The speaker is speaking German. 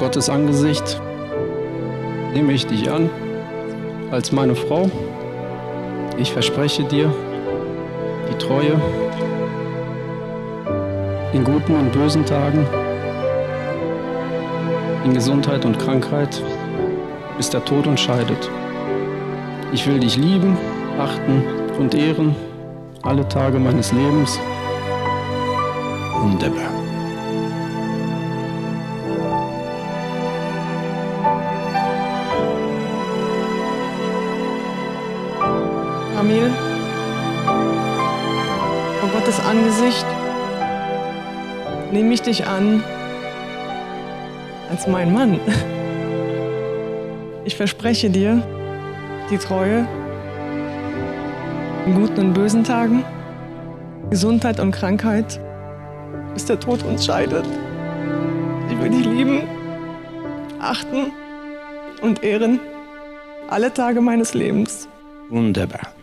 Gottes Angesicht nehme ich dich an als meine Frau. Ich verspreche dir die Treue in guten und bösen Tagen, in Gesundheit und Krankheit, bis der Tod uns scheidet. Ich will dich lieben, achten und ehren alle Tage meines Lebens. Wunderbar. Amil, vor Gottes Angesicht nehme ich dich an als mein Mann. Ich verspreche dir die Treue in guten und bösen Tagen, Gesundheit und Krankheit, bis der Tod uns scheidet. Ich will dich lieben, achten und ehren alle Tage meines Lebens. Wunderbar.